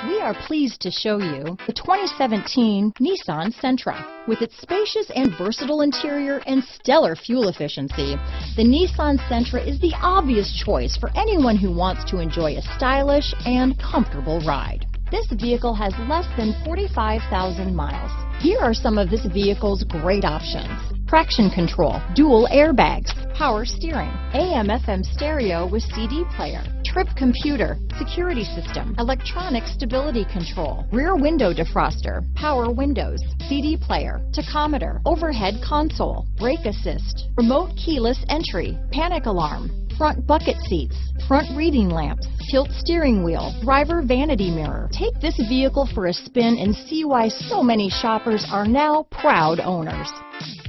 We are pleased to show you the 2017 Nissan Sentra. With its spacious and versatile interior and stellar fuel efficiency, the Nissan Sentra is the obvious choice for anyone who wants to enjoy a stylish and comfortable ride. This vehicle has less than 45,000 miles. Here are some of this vehicle's great options: traction control, dual airbags, power steering, AM/FM stereo with CD player, trip computer, security system, electronic stability control, rear window defroster, power windows, CD player, tachometer, overhead console, brake assist, remote keyless entry, panic alarm, front bucket seats, front reading lamps, tilt steering wheel, driver vanity mirror. Take this vehicle for a spin and see why so many shoppers are now proud owners.